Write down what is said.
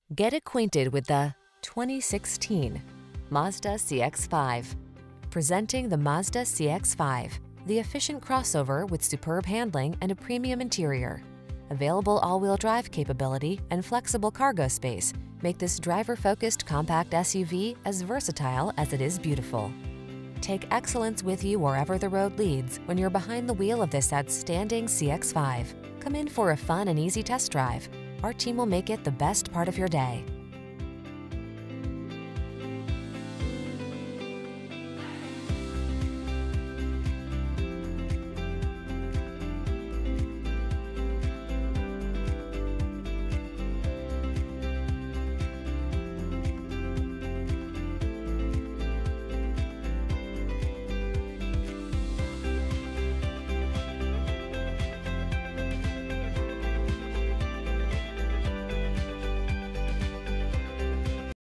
Get acquainted with the 2016 Mazda CX-5. Presenting the Mazda CX-5, the efficient crossover with superb handling and a premium interior. Available all-wheel drive capability and flexible cargo space make this driver-focused compact SUV as versatile as it is beautiful. Take excellence with you wherever the road leads when you're behind the wheel of this outstanding CX-5. Come in for a fun and easy test drive. Our team will make it the best part of your day.